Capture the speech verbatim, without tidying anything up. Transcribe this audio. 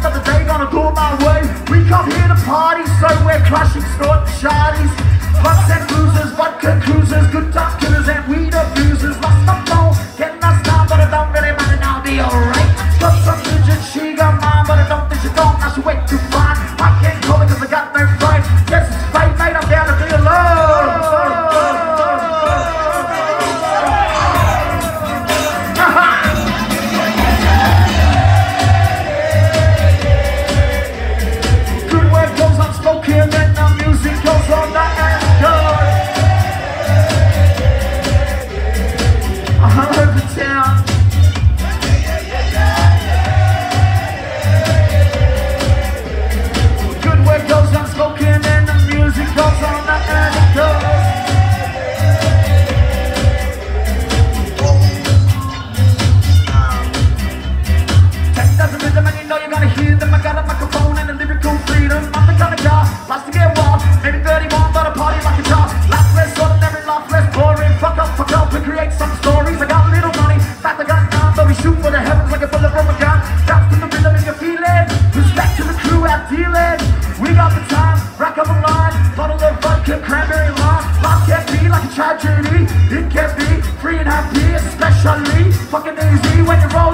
another day, gonna go my way. We come here to party, so we're crushing, snorting shawties. Butts and bruises, vodka cruisers, good time killers and weed abusers. Lost my phone, getting us down, but I don't really mind and I'll be alright. Got some digit, she got mine, but I don't think she don't, now she way too fine. I can't call it cause I got no fight. Yes, it's fate, mate, I'm down to be alone. Good word goes unspoken and the music goes on the anchor. I'm over town. Good word goes unspoken and the music goes on the anchor. Ten dozen rhythm and you know you're gonna hear them. I got a microphone and a lyrical freedom. I'm the kind of guy, likes to get wild. Maybe thirty-one, but a party like a child. Laugh less ordinary, laugh less boring. Fuck up, fuck up, and create some stories. I got little money, fact I got none, but we shoot for the heavens like a bullet from a gun. Bounce to the rhythm and you feel it. Respect to the crew out dealing. We got the time, rack up a line. Bottle of vodka, cranberry wine. Life can't be like a tragedy. It can be free and happy, especially fucking easy when you're wrong.